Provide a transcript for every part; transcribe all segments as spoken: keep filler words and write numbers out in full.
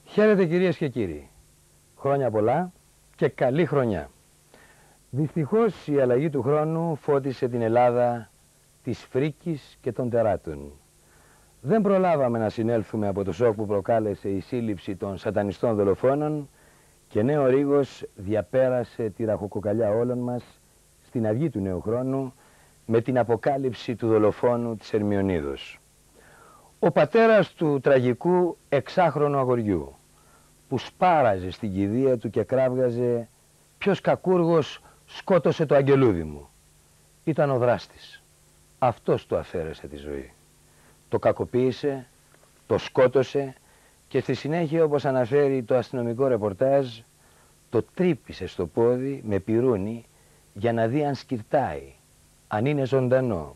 Χαίρετε κυρίες και κύριοι. Χρόνια πολλά και καλή χρονιά. Δυστυχώς η αλλαγή του χρόνου φώτισε την Ελλάδα της φρίκης και των τεράτων. Δεν προλάβαμε να συνέλθουμε από το σοκ που προκάλεσε η σύλληψη των σατανιστών δολοφόνων και νέο ρίγος διαπέρασε τη ραχοκοκαλιά όλων μας στην αυγή του νέου χρόνου με την αποκάλυψη του δολοφόνου της Ερμιονίδος. Ο πατέρας του τραγικού εξάχρονου αγοριού που σπάραζε στην κηδεία του και κράβγαζε «Ποιος κακούργος σκότωσε το αγγελούδι μου?» ήταν ο δράστης. Αυτός του αφαίρεσε τη ζωή. Το κακοποίησε, το σκότωσε και στη συνέχεια, όπως αναφέρει το αστυνομικό ρεπορτάζ, το τρύπησε στο πόδι με πυρούνι για να δει αν σκυρτάει, αν είναι ζωντανό.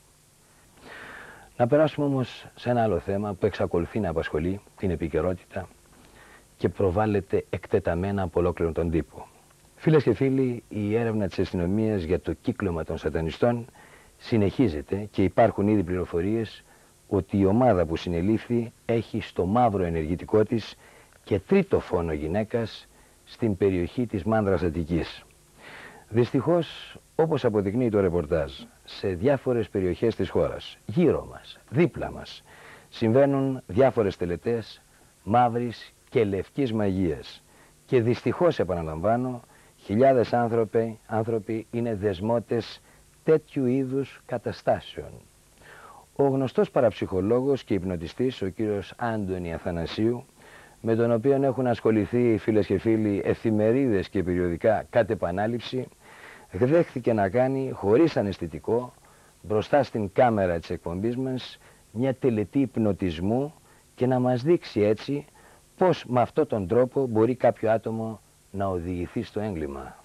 Να περάσουμε όμως σε ένα άλλο θέμα που εξακολουθεί να απασχολεί την επικαιρότητα και προβάλλεται εκτεταμένα από ολόκληρο τον τύπο. Φίλες και φίλοι, η έρευνα της αστυνομίας για το κύκλωμα των σατανιστών συνεχίζεται και υπάρχουν ήδη πληροφορίες ότι η ομάδα που συνελήφθη έχει στο μαύρο ενεργητικό της και τρίτο φόνο γυναίκας στην περιοχή της Μάνδρας Αττικής. Δυστυχώς, όπως αποδεικνύει το ρεπορτάζ, σε διάφορες περιοχές της χώρας, γύρω μας, δίπλα μας, συμβαίνουν διάφορες τελετές μαύρης και λευκής μαγείας. Και δυστυχώς, επαναλαμβάνω, χιλιάδες άνθρωποι, άνθρωποι είναι δεσμότες τέτοιου είδους καταστάσεων. Ο γνωστός παραψυχολόγος και υπνοτιστής, ο κύριος Άντωνη Αθανασίου, με τον οποίο έχουν ασχοληθεί, φίλες και φίλοι, εφημερίδες και περιοδικά κατ' επανάληψη, δέχθηκε να κάνει χωρίς αναισθητικό μπροστά στην κάμερα της εκπομπής μας μια τελετή υπνοτισμού και να μας δείξει έτσι πως με αυτόν τον τρόπο μπορεί κάποιο άτομο να οδηγηθεί στο έγκλημα.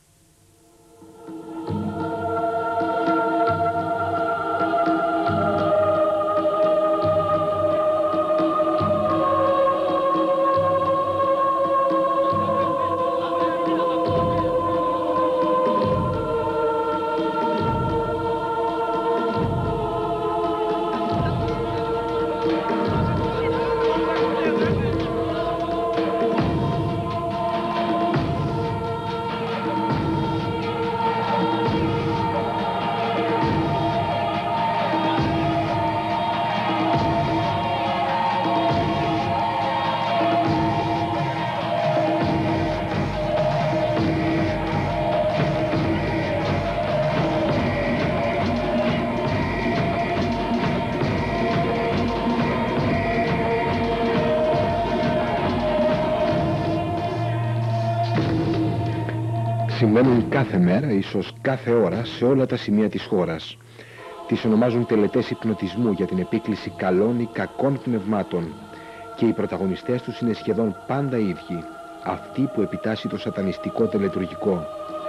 Συμβαίνουν κάθε μέρα, ίσως κάθε ώρα, σε όλα τα σημεία της χώρας. Τις ονομάζουν τελετές υπνοτισμού για την επίκληση καλών ή κακών πνευμάτων και οι πρωταγωνιστές τους είναι σχεδόν πάντα οι ίδιοι, αυτοί που επιτάσσει το σατανιστικό τελετουργικό.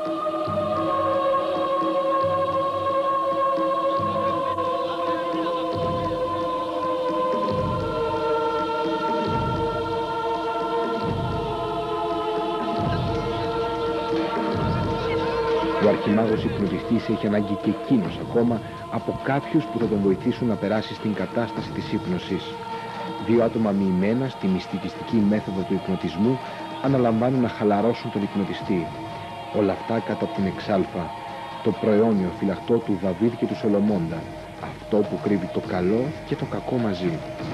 Ο αρχιμάγος υπνοτιστής έχει ανάγκη και εκείνος ακόμα από κάποιους που θα τον βοηθήσουν να περάσει στην κατάσταση της ύπνωσης. Δύο άτομα μοιημένα στη μυστικιστική μέθοδο του υπνοτισμού αναλαμβάνουν να χαλαρώσουν τον υπνοτιστή. Όλα αυτά κατά από την εξάλφα, το προαιώνιο φυλαχτό του Δαβίδ και του Σολομώντα, αυτό που κρύβει το καλό και το κακό μαζί.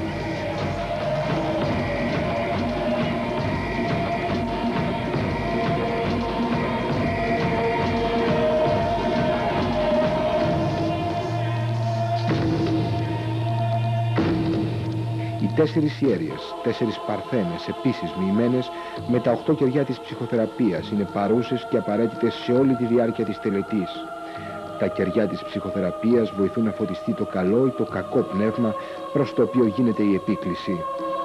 Τέσσερις ιέρειες, τέσσερις παρθένες επίσης μοιημένες με τα οχτώ κεριά της ψυχοθεραπείας είναι παρούσες και απαραίτητες σε όλη τη διάρκεια της τελετής. Τα κεριά της ψυχοθεραπείας βοηθούν να φωτιστεί το καλό ή το κακό πνεύμα προς το οποίο γίνεται η επίκληση.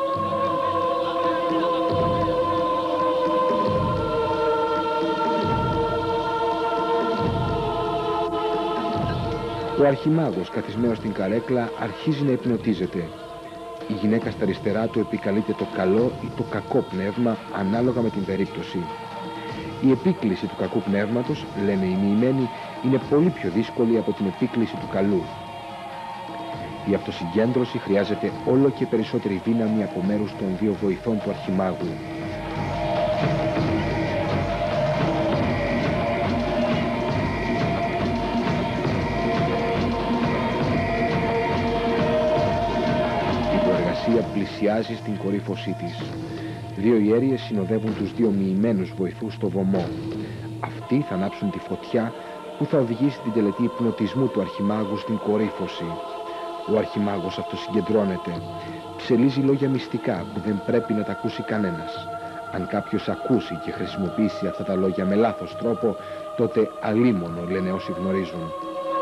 Ο αρχιμάγος καθισμένος στην καρέκλα αρχίζει να υπνοτίζεται. Η γυναίκα στα αριστερά του επικαλείται το καλό ή το κακό πνεύμα ανάλογα με την περίπτωση. Η επίκληση του κακού πνεύματος, λένε οι μοιημένοι, είναι πολύ πιο δύσκολη από την επίκληση του καλού. Η αυτοσυγκέντρωση χρειάζεται όλο και περισσότερη δύναμη από μέρους των δύο βοηθών του Αρχιμάγου. Η προεργασία πλησιάζει στην κορύφωσή της. Δύο ιέρειες συνοδεύουν τους δύο μοιημένους βοηθούς στο βωμό. Αυτοί θα ανάψουν τη φωτιά που θα οδηγήσει την τελετή υπνοτισμού του Αρχιμάγου στην κορύφωση. Ο Αρχιμάγος αυτοσυγκεντρώνεται. Ψελίζει λόγια μυστικά που δεν πρέπει να τα ακούσει κανένας. Αν κάποιος ακούσει και χρησιμοποιήσει αυτά τα λόγια με λάθος τρόπο, τότε αλίμονο, λένε όσοι γνωρίζουν.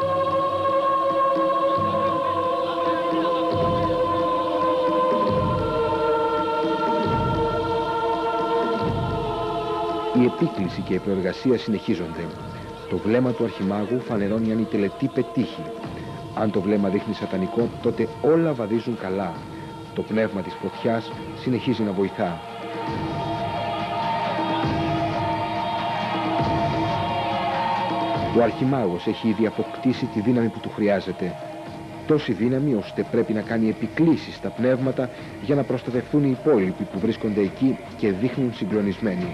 Η επίκληση και η προεργασία συνεχίζονται. Το βλέμμα του Αρχιμάγου φανερώνει αν η τελετή πετύχει. Αν το βλέμμα δείχνει σατανικό, τότε όλα βαδίζουν καλά. Το πνεύμα της φωτιάς συνεχίζει να βοηθά. Ο Αρχιμάγος έχει ήδη αποκτήσει τη δύναμη που του χρειάζεται. Τόση δύναμη ώστε πρέπει να κάνει επικλήσεις στα πνεύματα για να προστατευτούν οι υπόλοιποι που βρίσκονται εκεί και δείχνουν συγκλονισμένοι.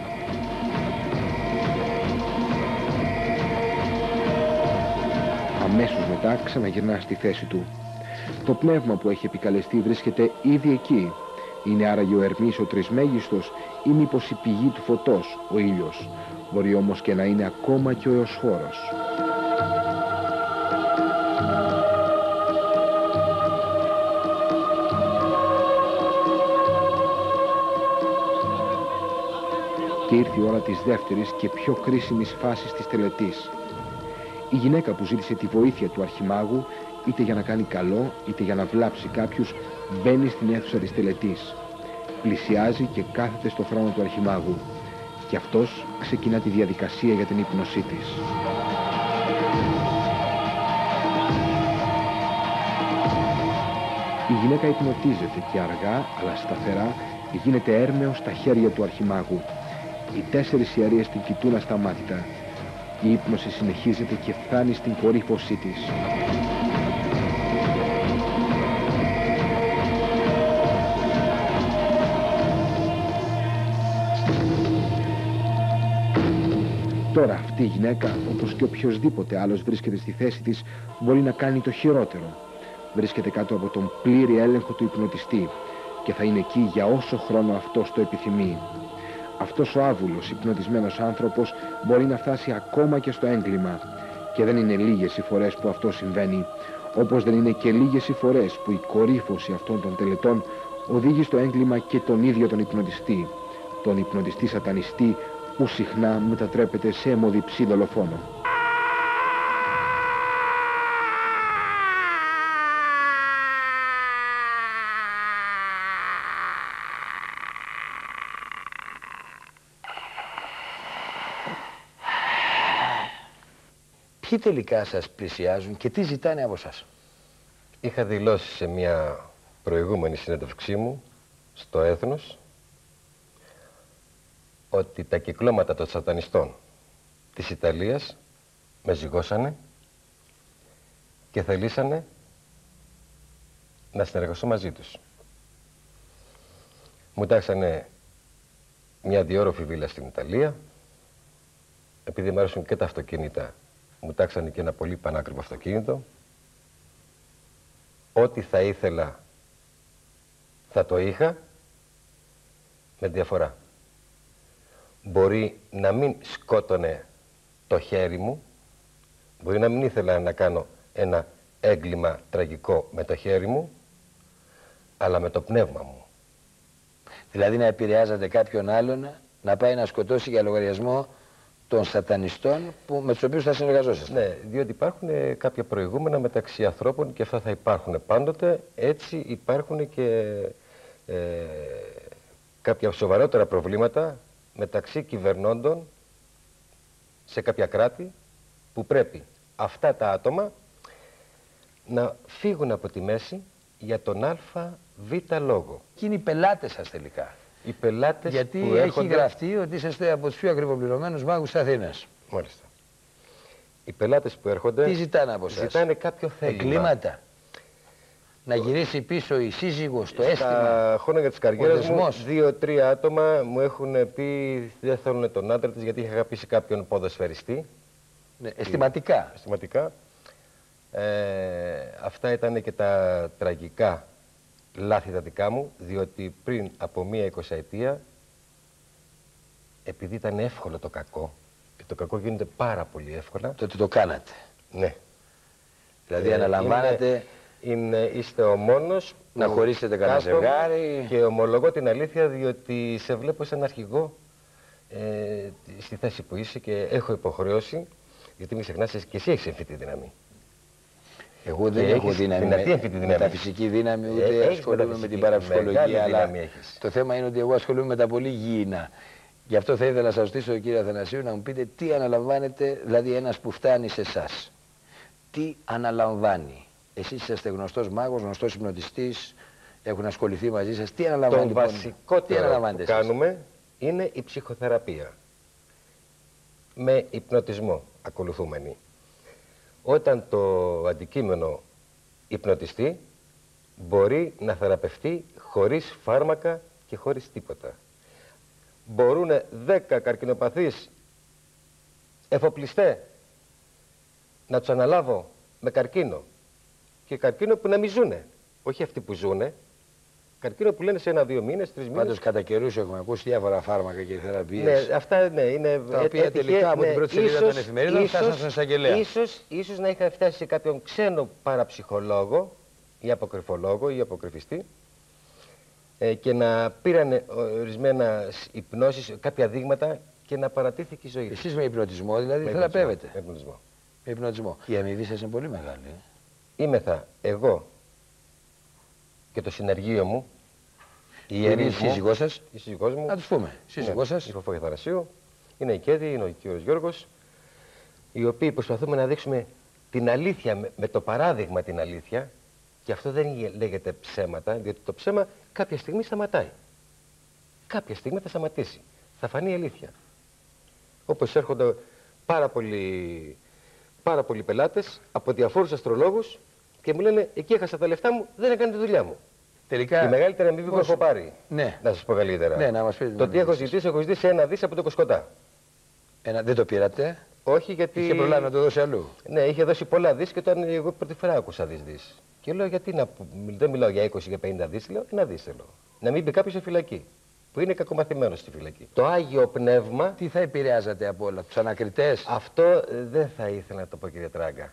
Αμέσως μετά ξαναγυρνά στη θέση του. Το πνεύμα που έχει επικαλεστεί βρίσκεται ήδη εκεί. Είναι άραγε ο Ερμής ο Τρισμέγιστος ή μήπως η πηγή του φωτός, ο ήλιος. Μπορεί όμως και να είναι ακόμα και ο Εωσφόρος. Και ήρθε η ώρα της δεύτερης και πιο κρίσιμης φάσης της τελετής. Η γυναίκα που ζήτησε τη βοήθεια του Αρχιμάγου, είτε για να κάνει καλό, είτε για να βλάψει κάποιους, μπαίνει στην αίθουσα της τελετής. Πλησιάζει και κάθεται στο θρόνο του Αρχιμάγου. Και αυτός ξεκινά τη διαδικασία για την ύπνωσή της. Η γυναίκα υπνοτίζεται και αργά, αλλά σταθερά, γίνεται έρμεος στα χέρια του Αρχιμάγου. Οι τέσσερις ιερείς την κοιτούν ασταμάτητα. Η ύπνωση συνεχίζεται και φτάνει στην κορύφωσή της. Τώρα αυτή η γυναίκα, όπως και οποιοσδήποτε άλλος βρίσκεται στη θέση της, μπορεί να κάνει το χειρότερο. Βρίσκεται κάτω από τον πλήρη έλεγχο του υπνοτιστή και θα είναι εκεί για όσο χρόνο αυτός το επιθυμεί. Αυτός ο άβουλος υπνοτισμένος άνθρωπος μπορεί να φτάσει ακόμα και στο έγκλημα. Και δεν είναι λίγες οι φορές που αυτό συμβαίνει, όπως δεν είναι και λίγες οι φορές που η κορύφωση αυτών των τελετών οδήγει στο έγκλημα και τον ίδιο τον υπνοτιστή, τον υπνοτιστή σατανιστή που συχνά μετατρέπεται σε αιμοδιψή δολοφόνο. Ποιοι τελικά σας πλησιάζουν και τι ζητάνε από σας? Είχα δηλώσει σε μια προηγούμενη συνέντευξή μου στο Έθνος ότι τα κυκλώματα των σατανιστών της Ιταλίας με ζυγώσανε και θελήσανε να συνεργαστώ μαζί τους. Μου τάξανε μια διόροφη βίλα στην Ιταλία. Επειδή μου αρέσουν και τα αυτοκίνητα, μου τάξανε και ένα πολύ πανάκριβο αυτοκίνητο. Ό,τι θα ήθελα θα το είχα, με διαφορά. Μπορεί να μην σκότωνε το χέρι μου, μπορεί να μην ήθελα να κάνω ένα έγκλημα τραγικό με το χέρι μου, αλλά με το πνεύμα μου. Δηλαδή να επηρεάζατε κάποιον άλλον να πάει να σκοτώσει για λογαριασμό των σατανιστών που, με τους οποίους θα συνεργαζόσαστε. Ναι, διότι υπάρχουν ε, κάποια προηγούμενα μεταξύ ανθρώπων και αυτά θα υπάρχουν πάντοτε. Έτσι υπάρχουν και ε, κάποια σοβαρότερα προβλήματα μεταξύ κυβερνώντων σε κάποια κράτη που πρέπει αυτά τα άτομα να φύγουν από τη μέση για τον α β λόγο. Και είναι οι πελάτες σας τελικά. Οι πελάτες Γιατί που έχει έρχονται... γραφτεί ότι είσαστε από τους πιο ακριβοπληρωμένους μάγους της Αθήνας. Μάλιστα. Οι πελάτες που έρχονται... Τι ζητάνε από σας? Ζητάνε κάποιο θέλημα. Εγκλήματα. Να γυρίσει πίσω η σύζυγος, το αίσθημα. Στα χρόνια της καριέρας μου, δύο-τρία άτομα μου έχουν πει δεν θέλουν τον άντρα της γιατί είχε αγαπήσει κάποιον ποδοσφαιριστή. Ναι, αισθηματικά. Αισθηματικά. Ε, αυτά ήταν και τα τραγικά λάθη τα δικά μου, διότι πριν από μία εικοσαετία, επειδή ήταν εύκολο το κακό, και το κακό γίνεται πάρα πολύ εύκολα. Τότε το κάνατε. Ναι. Δηλαδή ε, αναλαμβάνετε... Είναι... Είναι, είστε ο μόνος να χωρίσετε κανένα ζευγάρι. Και ομολογώ την αλήθεια, διότι σε βλέπω σαν αρχηγό ε, στη θέση που είσαι και έχω υποχρεώσει, γιατί μην ξεχνάς και εσύ έχεις εμφύτη δύναμη. Εγώ δεν έχω δύναμη με, με τα φυσική δύναμη, ούτε ε, ασχολούμαι με την παραψυχολογία, αλλά το θέμα είναι ότι εγώ ασχολούμαι με τα πολύ γήινα. Γι' αυτό θα ήθελα να σας ρωτήσω, κύριε Αθανασίου, να μου πείτε τι αναλαμβάνετε, δηλαδή ένας που φτάνει σε εσάς. Τι αναλαμβάνει. Εσείς είστε γνωστός μάγος, γνωστός υπνοτιστής, έχουν ασχοληθεί μαζί σας. Τι αναλαμβάνετε? Το βασικότερο που κάνουμε είναι η ψυχοθεραπεία. Με υπνοτισμό ακολουθούμενη. Όταν το αντικείμενο υπνοτιστεί, μπορεί να θεραπευτεί χωρίς φάρμακα και χωρίς τίποτα. Μπορούν δέκα καρκινοπαθείς εφοπλιστέ να τους αναλάβω με καρκίνο. Και καρκίνο που να μην ζουνε. Όχι αυτοί που ζουνε. Καρκίνο που λένε σε ένα-δύο μήνες, τρεις μήνες. Πάντως κατά καιρούς έχουμε ακούσει διάφορα φάρμακα και θεραπείες. Ναι, αυτά ναι, είναι. Τα οποία έτυχε, τελικά από ναι, την πρώτη σελίδα των εφημερίδων φτάσαν στον εισαγγελέα. Ίσως, ίσως να είχα φτάσει σε κάποιον ξένο παραψυχολόγο ή αποκρυφολόγο ή αποκρυφιστή ε, και να πήραν ορισμένα υπνώσεις, κάποια δείγματα και να παρατήθηκε η ζωή. Εσείς με υπνοτισμό δηλαδή θεραπεύετε? Με υπνοτισμό. Με υπνοτισμό. Η αμοιβή σας είναι πολύ μεγάλη. Ε? Είμεθα εγώ και το συνεργείο μου, η ιερή σύζυγός σας, η σύζυγός μου, να τους πούμε, σύζυγός ναι, σας, η Φωφόγια Θανασίου, είναι η Κέδη, είναι ο κύριος Γιώργος, οι οποίοι προσπαθούμε να δείξουμε την αλήθεια, με, με το παράδειγμα την αλήθεια, και αυτό δεν λέγεται ψέματα, διότι το ψέμα κάποια στιγμή σταματάει. Κάποια στιγμή θα σταματήσει, θα φανεί η αλήθεια. Όπως έρχονται πάρα πολλοί, πάρα πολλοί πελάτες από διαφόρους αστρολόγους και μου λένε εκεί έχασα τα λεφτά μου, δεν έκανε τη δουλειά μου. Τελικά, η μεγαλύτερη αμοιβή που έχω πάρει. Ναι. Να σας πω καλύτερα. Ναι, να μας πείτε. Το ότι έχω ζητήσει, έχω ζητήσει ένα δις από το Κοσκοτά. Ένα, δεν το πήρατε? Όχι, γιατί. Είχε προλάβει να το δώσει αλλού. Ναι, είχε δώσει πολλά δις και όταν εγώ πρώτη φορά άκουσα δις δις. Και λέω γιατί να. Δεν μιλάω για είκοσι και πενήντα δις, λέω ένα δις θέλω. Να μην μπει κάποιος σε φυλακή. Που είναι κακομαθημένος στη φυλακή. Το Άγιο Πνεύμα. Τι θα επηρεάζατε από όλα, τους ανακριτές? Αυτό δεν θα ήθελα να το πω, κύριε Τράγκα.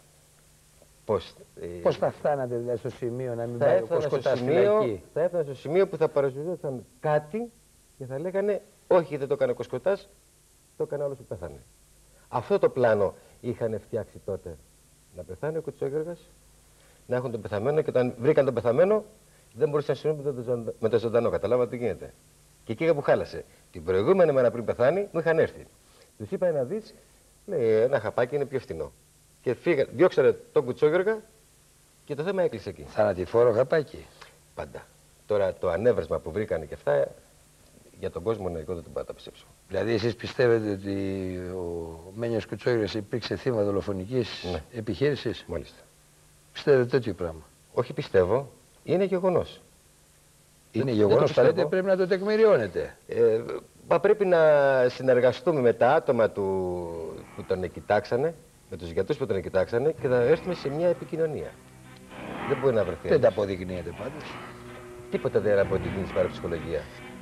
Πώς, ε... Πώς θα φτάνατε δηλαδή στο σημείο να μην θα πάει ο Κοσκοτάς στη φυλακή? Θα έφτανα στο σημείο που θα παρουσιαζόταν κάτι και θα λέγανε όχι, δεν το έκανε ο Κοσκοτάς, το έκανε άλλος που πέθανε. Αυτό το πλάνο είχαν φτιάξει τότε. Να πεθάνει ο Κουτσόγιοργας, να έχουν τον πεθαμένο και όταν βρήκαν τον πεθαμένο δεν μπορούσαν να συνεχίσουν με το ζωντανό. Καταλάβατε τι γίνεται. Και εκεί που χάλασε. Την προηγούμενη μέρα πριν πεθάνει μου είχαν έρθει. Τους είπα ένα δις, λέει ένα χαπάκι είναι πιο φθηνό. Και φύγα, διώξανε τον Κουτσόγιοργα και το θέμα έκλεισε εκεί. Θανατηφόρο χαπάκι. Πάντα. Τώρα το ανέβρεσμα που βρήκανε και αυτά για τον κόσμο ναι, εγώ δεν τον πάω να πιστέψω. Δηλαδή εσείς πιστεύετε ότι ο Μένιος Κουτσόγιοργας υπήρξε θύμα δολοφονικής ναι. επιχείρησης? Μάλιστα. Πιστεύετε τέτοιο πράγμα? Όχι πιστεύω, είναι γεγονός. Είναι γεγονός, θα λέτε, πρέπει να το τεκμηριώνετε. Ε, μα πρέπει να συνεργαστούμε με τα άτομα του, που τον κοιτάξανε, με τους γιατρούς που τον κοιτάξανε και θα έρθουμε σε μια επικοινωνία. Δεν μπορεί να βρεθεί. Δεν τα αποδεικνύεται πάντως. Τίποτα δεν αποδεικνύει στην παραψυχολογία.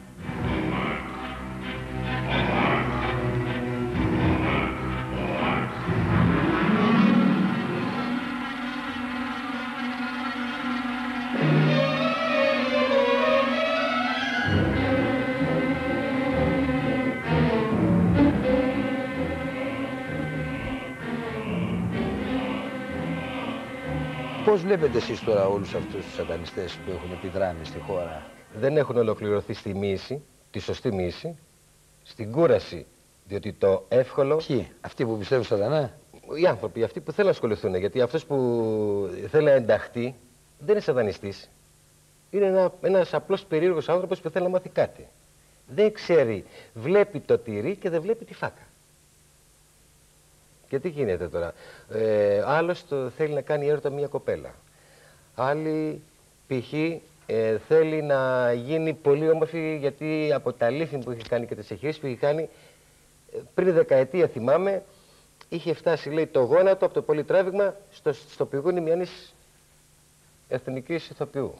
Πώς βλέπετε εσείς τώρα όλους αυτούς τους σατανιστές που έχουν επιδράμει στη χώρα? Δεν έχουν ολοκληρωθεί στη μίση, τη σωστή μίση, στην κούραση, διότι το εύκολο... Ποιοι, αυτοί που πιστεύουν σατανά? Οι άνθρωποι, αυτοί που θέλουν να ασχοληθούν, γιατί αυτός που θέλει να ενταχθεί δεν είναι σατανιστής. Είναι ένα, ένας απλός περίεργος άνθρωπος που θέλει να μάθει κάτι. Δεν ξέρει, βλέπει το τυρί και δεν βλέπει τη φάκα. Και τι γίνεται τώρα. Ε, άλλος το θέλει να κάνει έρωτα μια κοπέλα. Άλλοι π.χ. Ε, θέλει να γίνει πολύ όμορφη, γιατί από τα λίθη που είχε κάνει και τις εγχειρήσεις που είχε κάνει, πριν δεκαετία θυμάμαι, είχε φτάσει, λέει, το γόνατο από το πολυτράβηγμα στο, στο πηγούνι μιανής εθνικής ηθοποιού,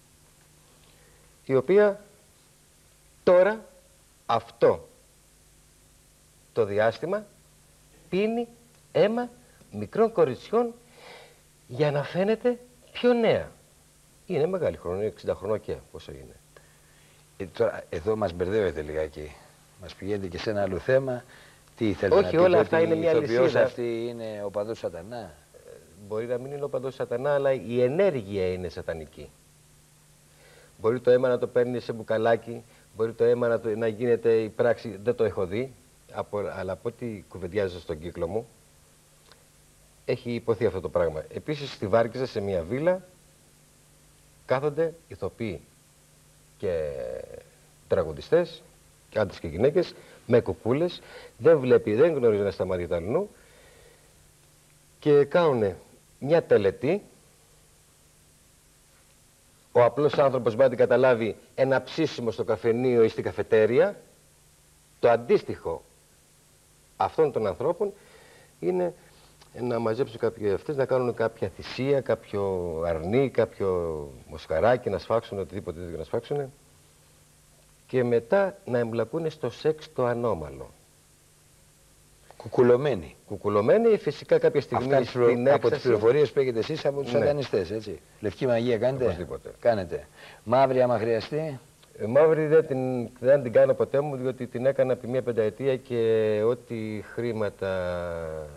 η οποία τώρα αυτό το διάστημα πίνει αίμα μικρών κοριτσιών για να φαίνεται πιο νέα. Είναι μεγάλη χρονιά, εξήντα χρονών και πόσο είναι. Ε, τώρα, εδώ μας μπερδεύετε λιγάκι. Μας πηγαίνετε και σε ένα άλλο θέμα. Τι θέλετε Όχι, να πείτε, όλα αυτά ότι είναι μια η ηθοποιός λυσίδα. αυτή είναι ο παδός σατανά? Ε, μπορεί να μην είναι ο παντός σατανά, αλλά η ενέργεια είναι σατανική. Μπορεί το αίμα να το παίρνει σε μπουκαλάκι, μπορεί το αίμα να, το, να γίνεται η πράξη, δεν το έχω δει, από, αλλά από ό,τι κουβεντιάζω στον κύκλο μου, έχει υποθεί αυτό το πράγμα. Επίσης, στη Βάρκηζα, σε μια βίλα, κάθονται ηθοποιοί και τραγουδιστές, και άντρες και γυναίκες, με κουκούλες, δεν βλέπει, δεν γνωρίζει ένα σταμάτη Ιταλινού, και κάνουν μια τελετή. Ο απλός άνθρωπος μπορεί να την καταλάβει ένα ψήσιμο στο καφενείο ή στην καφετέρια. Το αντίστοιχο αυτών των ανθρώπων είναι να μαζέψουν κάποιοι αυτές, να κάνουν κάποια θυσία, κάποιο αρνί, κάποιο μοσχαράκι, να σφάξουν οτιδήποτε τέτοιο να σφάξουν, και μετά να εμπλακούν στο σεξ το ανώμαλο. Κουκουλωμένοι. Κουκουλωμένοι, φυσικά κάποια στιγμή Αυτά στην προ... από τις έκσταση... πληροφορίες που έχετε εσείς από τους Ναι. σατανιστές, έτσι. Λευκή μαγεία κάνετε? Οπωσδήποτε. Κάνετε. Μαύρη άμα χρειαστεί? Ε, μαύρη δεν την, δεν την κάνω ποτέ μου, διότι την έκανα επί μία πενταετία και ό,τι χρήματα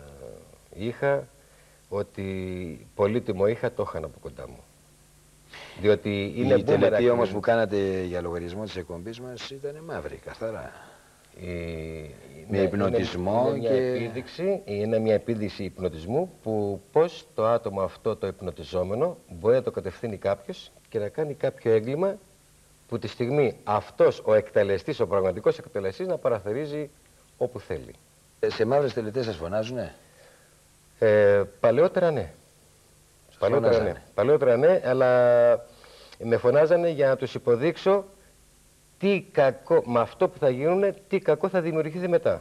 είχα, ό,τι πολύτιμο είχα, το είχαν από κοντά μου. Διότι είναι η τελετή μπούμεραγκ, όμως που κάνατε για λογαριασμό της εκπομπής μας ήταν μαύρη, καθαρά. Η... Με ναι, υπνοτισμό είναι, είναι μια και... επίδειξη, είναι μια επίδειξη υπνοτισμού, που πώς το άτομο αυτό το υπνοτιζόμενο μπορεί να το κατευθύνει κάποιος και να κάνει κάποιο έγκλημα, που τη στιγμή αυτός ο εκτελεστής, ο πραγματικός εκτελεστής, να παραθερίζει όπου θέλει. Ε, σε μαύρες τελετές σας φωνάζουνε? Ε, παλαιότερα ναι. Παλαιότερα ναι. Παλαιότερα ναι, αλλά με φωνάζανε για να τους υποδείξω τι κακό, με αυτό που θα γίνουν, τι κακό θα δημιουργηθεί μετά.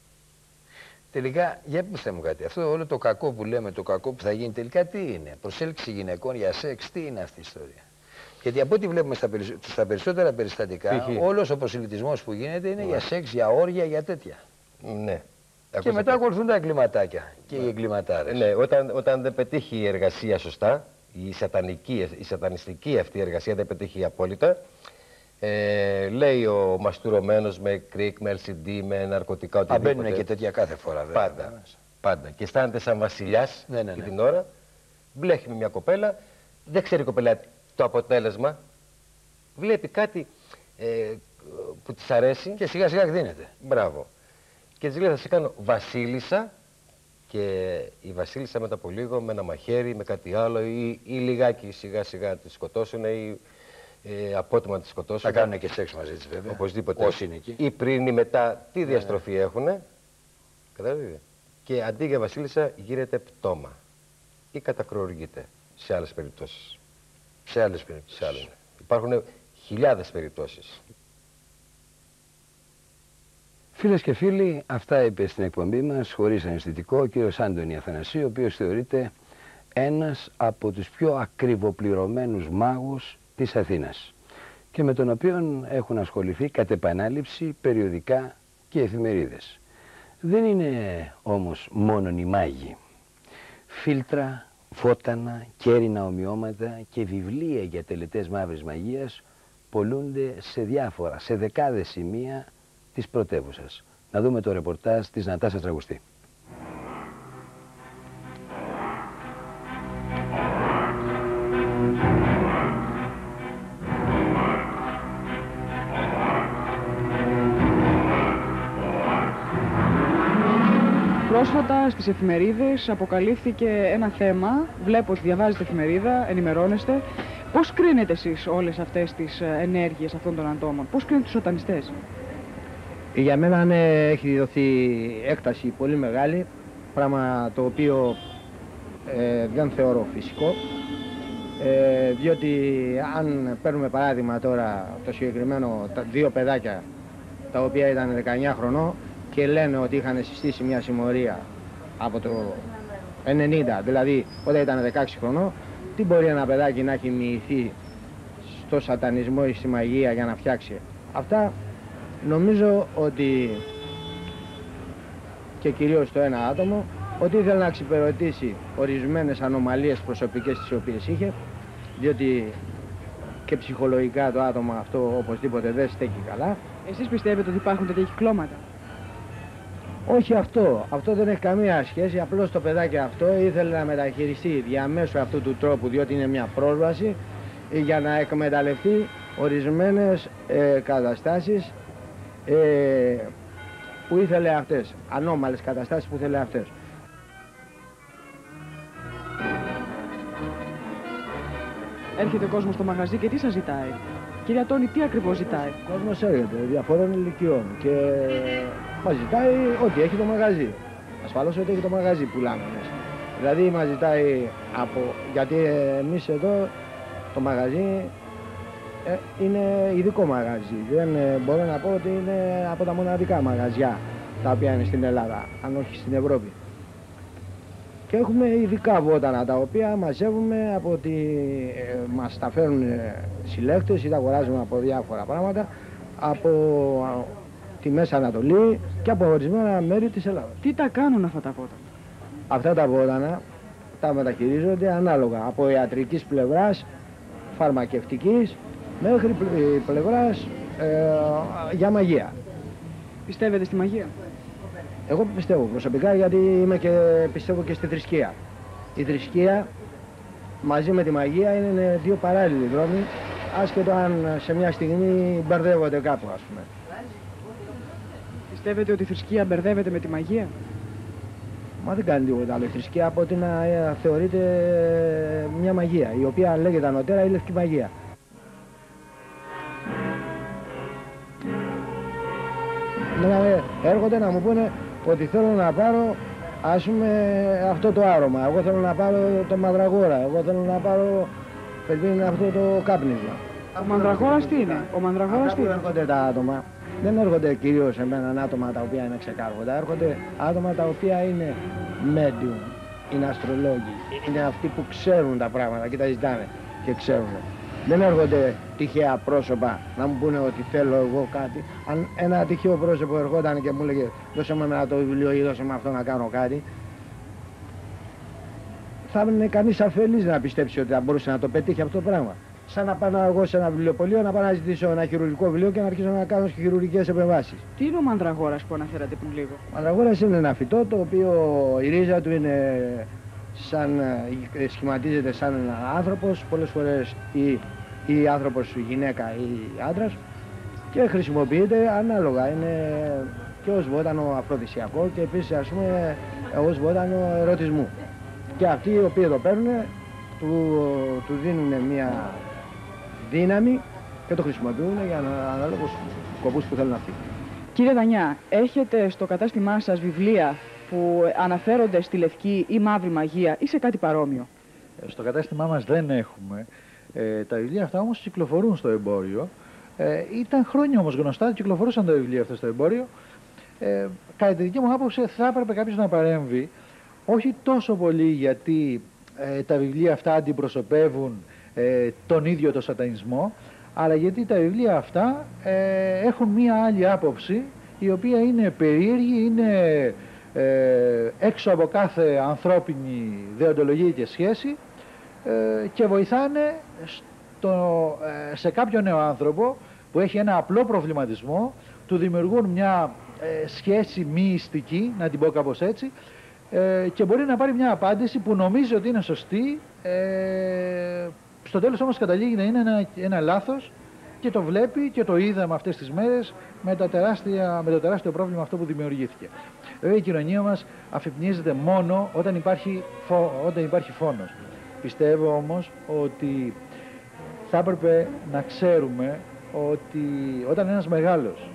Τελικά, για πείτε μου κάτι, αυτό όλο το κακό που λέμε, το κακό που θα γίνει, τελικά τι είναι? Προσέλκυση γυναικών για σεξ, τι είναι αυτή η ιστορία? Γιατί από ό,τι βλέπουμε στα, περισ... στα περισσότερα περιστατικά, όλος ο προσελητισμός που γίνεται είναι ναι. για σεξ, για όργια, για τέτοια. Ναι. Και Ακούσατε. μετά ακολουθούν τα εγκληματάκια και ναι. οι εγκληματάρες. Ναι, όταν, όταν δεν πετύχει η εργασία σωστά, η, σατανική, η σατανιστική αυτή εργασία δεν πετύχει απόλυτα, ε, λέει ο μαστουρωμένος με κρίκ, με ελ σι ντι, με ναρκωτικά, οτιδήποτε. Α, μπαίνουν και τέτοια κάθε φορά βέβαια. Πάντα, πάντα. Και αισθάνεται σαν βασιλιάς ναι, ναι, ναι. την ώρα, μπλέχει με μια κοπέλα, δεν ξέρει η κοπέλα το αποτέλεσμα, βλέπει κάτι ε, που της αρέσει και σιγά σιγά εκδίνεται. Μπράβο. Και της λέει, θα σε κάνω βασίλισσα, και η βασίλισσα μετά από λίγο με ένα μαχαίρι, με κάτι άλλο, ή, ή λιγάκι σιγά σιγά τη σκοτώσουν, ή ε, απότομα τη σκοτώσουν. Θα κάνουν και σεξ μαζί της βέβαια. Οπωσδήποτε. Όσοι είναι εκεί. Ή πριν ή μετά, τι διαστροφή ναι, ναι. έχουν. Καταλαβαίνετε. Και αντί για βασίλισσα γίνεται πτώμα. Ή κατακροουργείται σε άλλες περιπτώσεις. Σε άλλες περιπτώσεις. Σε άλλες. Υπάρχουν χιλιάδες περιπτώσεις. Φίλες και φίλοι, αυτά είπε στην εκπομπή μας, χωρίς αναισθητικό, ο κύριος Άντωνη Αθανασίου, ο οποίος θεωρείται ένας από τους πιο ακριβοπληρωμένους μάγους της Αθήνας και με τον οποίο έχουν ασχοληθεί κατ' επανάληψη περιοδικά και εφημερίδες. Δεν είναι όμως μόνον οι μάγοι. Φίλτρα, φώτανα, κέρινα ομοιώματα και βιβλία για τελετές μαύρης μαγείας πωλούνται σε διάφορα, σε δεκάδες σημεία της πρωτεύουσας. Να δούμε το ρεπορτάζ της Νατάσας Τραγουστή. Πρόσφατα στις εφημερίδες αποκαλύφθηκε ένα θέμα, βλέπω ότι διαβάζετε εφημερίδα, ενημερώνεστε. Πώς κρίνετε εσείς όλες αυτές τις ενέργειες αυτών των ατόμων, πώς κρίνετε τους σατανιστές? Για μένα ναι, έχει δοθεί έκταση πολύ μεγάλη, πράγμα το οποίο ε, δεν θεωρώ φυσικό. Ε, διότι αν παίρνουμε παράδειγμα τώρα το συγκεκριμένο, τα δύο παιδάκια τα οποία ήταν δεκαεννιά χρονών και λένε ότι είχαν συστήσει μια συμμορία από το ενενήντα, δηλαδή όταν ήταν δεκαέξι χρονών, τι μπορεί ένα παιδάκι να έχει μοιηθεί στο σατανισμό ή στη μαγεία για να φτιάξει αυτά? Νομίζω ότι, και κυρίως το ένα άτομο, ότι ήθελε να εξυπηρετήσει ορισμένες ανομαλίες προσωπικές τις οποίες είχε, διότι και ψυχολογικά το άτομο αυτό οπωσδήποτε δεν στέκει καλά. Εσείς πιστεύετε ότι υπάρχουν τέτοια κυκλώματα? Όχι αυτό, αυτό δεν έχει καμία σχέση, απλώς το παιδάκι αυτό ήθελε να μεταχειριστεί διαμέσου αυτού του τρόπου, διότι είναι μια πρόσβαση, για να εκμεταλλευτεί ορισμένες ε, καταστάσεις ε, που ήθελε αυτές, ανώμαλες καταστάσεις που ήθελε αυτές. Έρχεται ο κόσμος στο μαγαζί και τι σας ζητάει? Κύριε Αντώνη, τι ακριβώς ζητάει? Ο κόσμος έρχεται διαφορών ηλικιών και μας ζητάει ό,τι έχει το μαγαζί. Ασφαλώς ό,τι έχει το μαγαζί πουλάμε μέσα. Δηλαδή μας ζητάει από... γιατί εμείς εδώ το μαγαζί ε, είναι ειδικό μαγαζί. Δεν ε, μπορώ να πω ότι είναι από τα μοναδικά μαγαζιά τα οποία είναι στην Ελλάδα, αν όχι στην Ευρώπη. Και έχουμε ειδικά βότανα τα οποία μαζεύουμε από ότι ε, μας τα φέρνουν ε, συλλέκτες ή τα αγοράζουμε από διάφορα πράγματα από α, τη Μέση Ανατολή και από ορισμένα μέρη της Ελλάδας. Τι τα κάνουν αυτά τα βότανα? Αυτά τα βότανα τα μεταχειρίζονται ανάλογα από ιατρικής πλευράς, φαρμακευτικής μέχρι πλευράς ε, για μαγεία. Πιστεύετε στη μαγεία? Εγώ πιστεύω προσωπικά, γιατί είμαι και πιστεύω και στη θρησκεία. Η θρησκεία μαζί με τη μαγεία είναι δύο παράλληλοι δρόμοι, άσχετο αν σε μια στιγμή μπερδεύονται κάπου, ας πούμε. Πιστεύετε ότι η θρησκεία μπερδεύεται με τη μαγεία? Μα δεν κάνει τίποτα άλλο η θρησκεία από ότι να ε, θεωρείται μια μαγεία, η οποία λέγεται ανωτέρα η λευκή μαγεία. Δηλαδή έρχονται να μου πούνε ότι θέλω να πάρω, ας πούμε, αυτό το άρωμα, εγώ θέλω να πάρω το μανδραγόρα, εγώ θέλω να πάρω παιδί, αυτό το κάπνισμα. Ο μανδραγόρας τι είναι? Ο μανδραγόρας τι είναι? Έρχονται τα άτομα, δεν έρχονται κυρίως εμένα άτομα τα οποία είναι ξεκάρχοντα, έρχονται άτομα τα οποία είναι medium, είναι αστρολόγοι, είναι αυτοί που ξέρουν τα πράγματα και τα ζητάνε και ξέρουν. Δεν έρχονται τυχαία πρόσωπα να μου πούνε ότι θέλω εγώ κάτι. Αν ένα τυχαίο πρόσωπο ερχόταν και μου έλεγε δώσε με ένα το βιβλίο ή δώσε με αυτό να κάνω κάτι, θα είναι κανείς αφελής να πιστέψει ότι θα μπορούσε να το πετύχει αυτό το πράγμα. Σαν να πάω εγώ σε ένα βιβλιοπωλείο, να πάω να ζητήσω ένα χειρουργικό βιβλίο και να αρχίσω να κάνω χειρουργικές επεμβάσεις. Τι είναι ο μανδραγόρας που αναφέρατε πριν λίγο? Ο μανδραγόρας είναι ένα φυτό το οποίο η ρίζα του είναι σαν, σχηματίζεται σαν ένα άνθρωπος, πολλές φορές ή, ή άνθρωπος γυναίκα ή άντρας, και χρησιμοποιείται ανάλογα, είναι και ως βότανο αφροδισιακό και επίσης, ας πούμε, ως βότανο ερωτισμού. Και αυτοί οι οποίοι το παίρνουν του, του δίνουν μια δύναμη και το χρησιμοποιούν για να, ανάλογους σκοπούς που θέλουν αυτοί. Κύριε Δανιά, έχετε στο κατάστημά σας βιβλία που αναφέρονται στη λευκή ή μαύρη μαγεία ή σε κάτι παρόμοιο? Στο κατάστημά μας δεν έχουμε. Ε, τα βιβλία αυτά όμως κυκλοφορούν στο εμπόριο. Ε, ήταν χρόνια όμως γνωστά, κυκλοφορούσαν τα βιβλία αυτά στο εμπόριο. Ε, κατά τη δική μου άποψη θα έπρεπε κάποιος να παρέμβει, όχι τόσο πολύ γιατί ε, τα βιβλία αυτά αντιπροσωπεύουν ε, τον ίδιο το σατανισμό, αλλά γιατί τα βιβλία αυτά ε, έχουν μία άλλη άποψη, η οποία είναι περίεργη, είναι ε, έξω από κάθε ανθρώπινη δεοντολογία και σχέση, ε, και βοηθάνε στο, ε, σε κάποιο νέο άνθρωπο που έχει ένα απλό προβληματισμό, του δημιουργούν μια ε, σχέση μυστική, να την πω κάπως έτσι, ε, και μπορεί να πάρει μια απάντηση που νομίζει ότι είναι σωστή, ε, στο τέλος όμως καταλήγει να είναι ένα, ένα λάθος, και το βλέπει και το είδαμε αυτές τις μέρες με, τα τεράστια, με το τεράστιο πρόβλημα αυτό που δημιουργήθηκε. Βέβαια η κοινωνία μας αφυπνίζεται μόνο όταν υπάρχει, φο, όταν υπάρχει φόνος. Πιστεύω όμως ότι θα έπρεπε να ξέρουμε ότι όταν ένας μεγάλος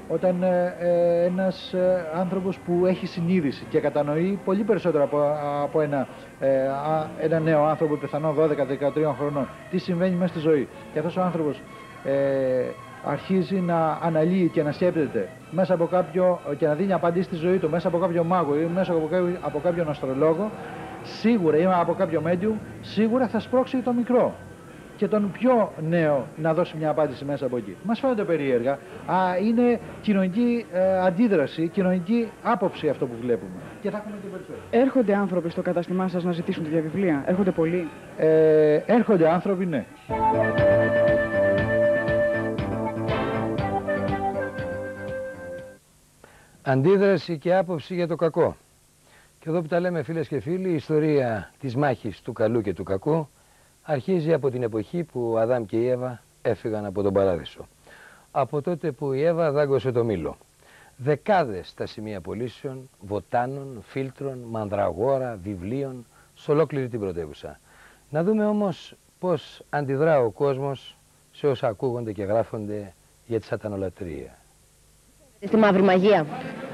όταν ε, ε, ένας ε, άνθρωπος που έχει συνείδηση και κατανοεί πολύ περισσότερο από, από ένα, ε, α, ένα νέο άνθρωπο πιθανόν δώδεκα δεκατρία χρονών τι συμβαίνει μέσα στη ζωή. Και αυτός ο άνθρωπος ε, αρχίζει να αναλύει και να σκέπτεται μέσα από κάποιο, και να δίνει απαντήσεις στη ζωή του μέσα από κάποιο μάγο ή μέσα από, κάποιο, από κάποιον αστρολόγο, σίγουρα ή από κάποιο medium, σίγουρα θα σπρώξει το μικρό και τον πιο νέο να δώσει μια απάντηση μέσα από εκεί. Μας φαίνονται περίεργα. Α, είναι κοινωνική ε, αντίδραση, κοινωνική άποψη αυτό που βλέπουμε. Και θα έχουμε και περισσότερο. Έρχονται άνθρωποι στο κατάστημά σας να ζητήσουν τη διαβιβλία. Έρχονται πολλοί. Ε, έρχονται άνθρωποι, ναι. Αντίδραση και άποψη για το κακό. Και εδώ που τα λέμε φίλες και φίλοι, η ιστορία της μάχης του καλού και του κακού αρχίζει από την εποχή που ο Αδάμ και η Εύα έφυγαν από τον Παράδεισο. Από τότε που η Εύα δάγκωσε το μήλο. Δεκάδες τα σημεία πωλήσεων, βοτάνων, φίλτρων, μανδραγόρα, βιβλίων, σε ολόκληρη την πρωτεύουσα. Να δούμε όμως πώς αντιδρά ο κόσμος σε όσα ακούγονται και γράφονται για τη σατανολατρία. Στη μαύρη μαγεία.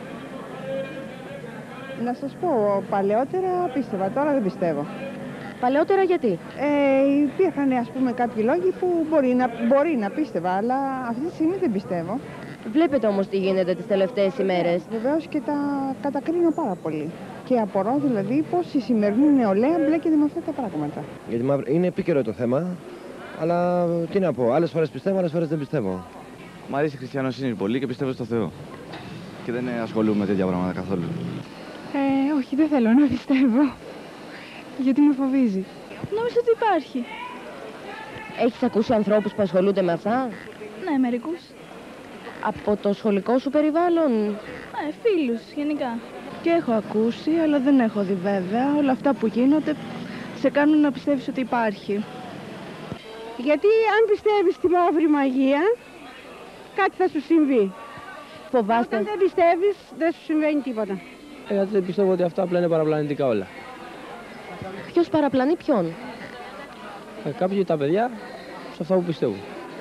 Να σας πω, παλαιότερα πίστευα, τώρα δεν πιστεύω. Παλαιότερα γιατί? Ε, υπήρχαν ας πούμε κάποιοι λόγοι που μπορεί να, μπορεί να πίστευα, αλλά αυτή τη στιγμή δεν πιστεύω. Βλέπετε όμως τι γίνεται τις τελευταίες ημέρες. Βεβαίως και τα κατακρίνω πάρα πολύ. Και απορώ δηλαδή πως η σημερινή νεολαία μπλέκεται με αυτά τα πράγματα. Γιατί είναι επίκαιρο το θέμα, αλλά τι να πω, άλλες φορές πιστεύω, άλλες φορές δεν πιστεύω. Μ' αρέσει η χριστιανοσύνη πολύ και πιστεύω στο Θεό. Και δεν ασχολούμαι με τέτοια πράγματα καθόλου. Ε, όχι, δεν θέλω να πιστεύω. Γιατί με φοβίζει. Νομίζω ότι υπάρχει. Έχεις ακούσει ανθρώπους που ασχολούνται με αυτά? Ναι, μερικούς. Από το σχολικό σου περιβάλλον? Ναι, φίλους γενικά. Και έχω ακούσει, αλλά δεν έχω δει βέβαια. Όλα αυτά που γίνονται σε κάνουν να πιστεύεις ότι υπάρχει. Γιατί αν πιστεύεις στη μαύρη μαγεία, κάτι θα σου συμβεί. Φοβάστε? Όταν δεν πιστεύεις, δεν σου συμβαίνει τίποτα. Ε, γιατί δεν πιστεύω ότι αυτά απλά είναι παραπλανητικά όλα. Ποιος παραπλανεί ποιον? Ε, κάποιοι τα παιδιά σε αυτά που πιστεύουν.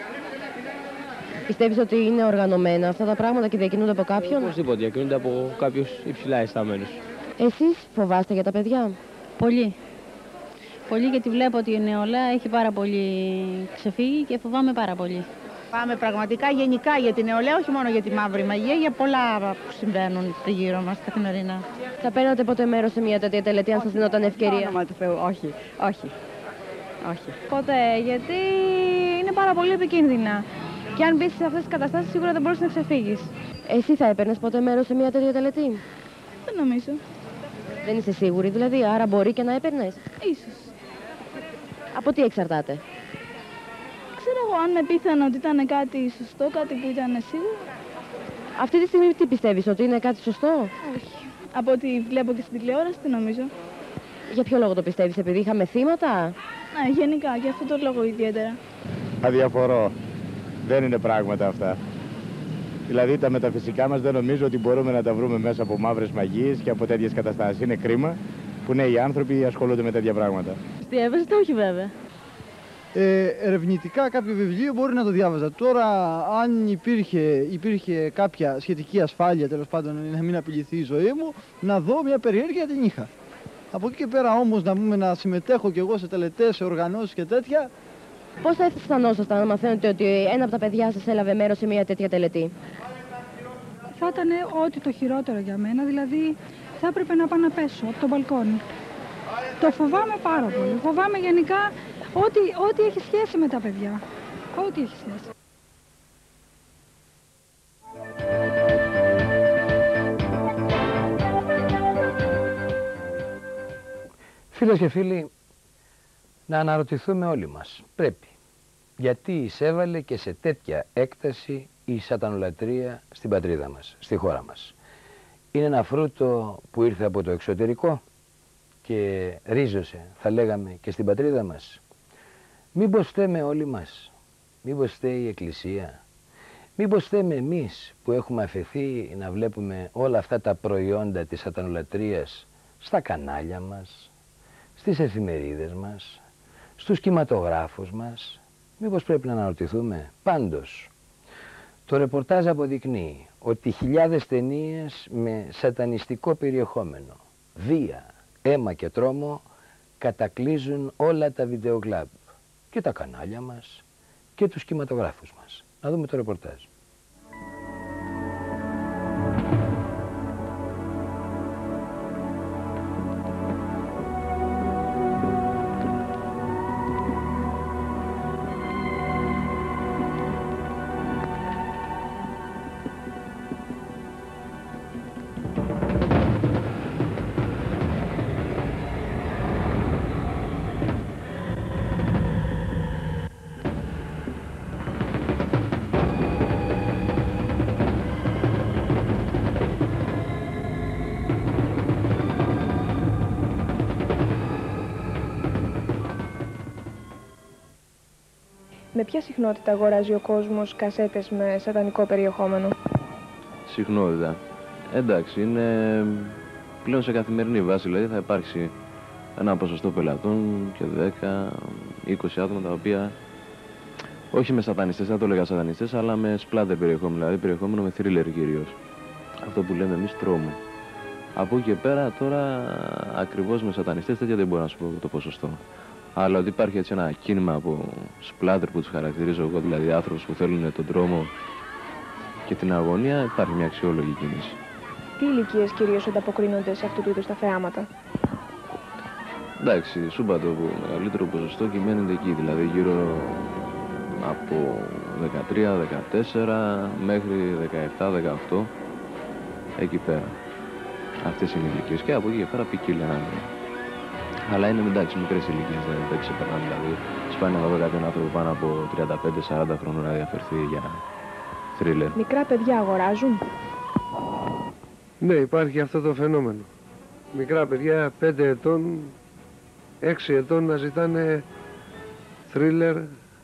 Πιστεύεις ότι είναι οργανωμένα αυτά τα πράγματα και διακινούνται από κάποιον? Οπωσδήποτε, διακινούνται από κάποιους υψηλά αισθαμένους. Εσείς φοβάστε για τα παιδιά? Πολύ. Πολύ, γιατί βλέπω ότι η νεολαία έχει πάρα πολύ ξεφύγει και φοβάμαι πάρα πολύ. Πάμε πραγματικά γενικά για την νεολαία, όχι μόνο για τη μαύρη μαγεία, για πολλά που συμβαίνουν γύρω μας καθημερινά. Θα παίρνατε ποτέ μέρος σε μια τέτοια τελετή, αν σας δίνονταν ευκαιρία? Όνομα του Θεού, όχι, όχι, όχι. Ποτέ, γιατί είναι πάρα πολύ επικίνδυνα. Και αν μπεις σε αυτές τις καταστάσεις, σίγουρα δεν μπορείς να ξεφύγεις. Εσύ θα έπαιρνες ποτέ μέρος σε μια τέτοια τελετή? Δεν νομίζω. Δεν είσαι σίγουρη δηλαδή, άρα μπορεί και να έπαιρνες? Ίσως. Από τι εξαρτάται? Ξέρω εγώ αν με πείθανε ότι ήταν κάτι σωστό, κάτι που ήταν σίγουρο. Αυτή τη στιγμή τι πιστεύεις, ότι είναι κάτι σωστό? Όχι. Από ό,τι βλέπω και στην τηλεόραση, τι νομίζω. Για ποιο λόγο το πιστεύεις, επειδή είχαμε θύματα? Ναι, γενικά, για αυτό το λόγο ιδιαίτερα. Αδιαφορώ. Δεν είναι πράγματα αυτά. Δηλαδή τα μεταφυσικά μας δεν νομίζω ότι μπορούμε να τα βρούμε μέσα από μαύρες μαγείες και από τέτοιες καταστάσεις. Είναι κρίμα που νέοι άνθρωποι ασχολούνται με τέτοια πράγματα. Πιστεύετε? Όχι βέβαια. Ε, ερευνητικά κάποιο βιβλίο μπορεί να το διάβαζα. Τώρα αν υπήρχε, υπήρχε κάποια σχετική ασφάλεια, τέλος πάντων να μην απειληθεί η ζωή μου, να δω μια περιέργεια την είχα. Από εκεί και πέρα όμως να, πούμε, να συμμετέχω κι εγώ σε τελετές, σε οργανώσεις και τέτοια. Πώς θα αισθανόσασταν να μαθαίνετε ότι ένα από τα παιδιά σας έλαβε μέρος σε μια τέτοια τελετή? Θα ήταν ό,τι το χειρότερο για μένα, δηλαδή θα έπρεπε να πάω να πέσω από το μπαλκόνι. Το φοβάμαι πάρα πολύ. Φοβάμαι γενικά ό,τι, ό,τι έχει σχέση με τα παιδιά. Ό,τι έχει σχέση. Φίλες και φίλοι, να αναρωτηθούμε όλοι μας. Πρέπει. Γιατί εισέβαλε και σε τέτοια έκταση η σατανολατρία στην πατρίδα μας, στη χώρα μας? Είναι ένα φρούτο που ήρθε από το εξωτερικό και ρίζωσε, θα λέγαμε, και στην πατρίδα μας. Μήπως φταίμε όλοι μας? Μήπως φταίει η Εκκλησία? Μήπως φταίμε εμείς που έχουμε αφαιθεί να βλέπουμε όλα αυτά τα προϊόντα της σατανολατρίας στα κανάλια μας, στις εφημερίδες μας, στους κινηματογράφους μας? Μήπως πρέπει να αναρωτηθούμε? Πάντως, Το ρεπορτάζ αποδεικνύει ότι χιλιάδες ταινίες με σατανιστικό περιεχόμενο, βία, αίμα και τρόμο κατακλείζουν όλα τα βιντεοκλαμπ και τα κανάλια μας και τους κινηματογράφους μας. Να δούμε το ρεπορτάζ. Με ποια συχνότητα αγοράζει ο κόσμος κασέτες με σατανικό περιεχόμενο? Συχνότητα. Εντάξει, είναι πλέον σε καθημερινή βάση, δηλαδή θα υπάρξει ένα ποσοστό πελατών και δέκα με είκοσι άτομα τα οποία όχι με σατανιστές, δεν το έλεγα σατανιστές, αλλά με σπλάτερ περιεχόμενο, δηλαδή περιεχόμενο με θρίλερ κυρίως. Αυτό που λέμε εμείς τρόμο. Από εκεί και πέρα τώρα ακριβώς με σατανιστές τέτοια δεν μπορώ να σου πω το ποσοστό. Αλλά ότι υπάρχει έτσι ένα κίνημα από σπλάτερ που τους χαρακτηρίζω εγώ, δηλαδή άνθρωπους που θέλουν τον τρόμο και την αγωνία, υπάρχει μια αξιόλογη κίνηση. Τι ηλικίες κυρίως ανταποκρίνονται σε αυτού του είδους τα θεάματα? Εντάξει, σου είπα το μεγαλύτερο ποσοστό κυμαίνεται εκεί, δηλαδή γύρω από δεκατρία δεκατέσσερα μέχρι δεκαεπτά δεκαοκτώ, εκεί πέρα. Αυτές είναι οι ηλικίες και από εκεί και πέρα ποικίλει ένα. Αλλά είναι εντάξει μικρές ηλικίες, δηλαδή δεν ξεπερνάνε, δηλαδή σπάνια να δω κάποιον άνθρωπο πάνω από τριάντα πέντε σαράντα χρόνων να διαφερθεί για θρίλερ. Μικρά παιδιά αγοράζουν? Ναι, υπάρχει αυτό το φαινόμενο. Μικρά παιδιά πέντε ετών, έξι ετών να ζητάνε θρίλερ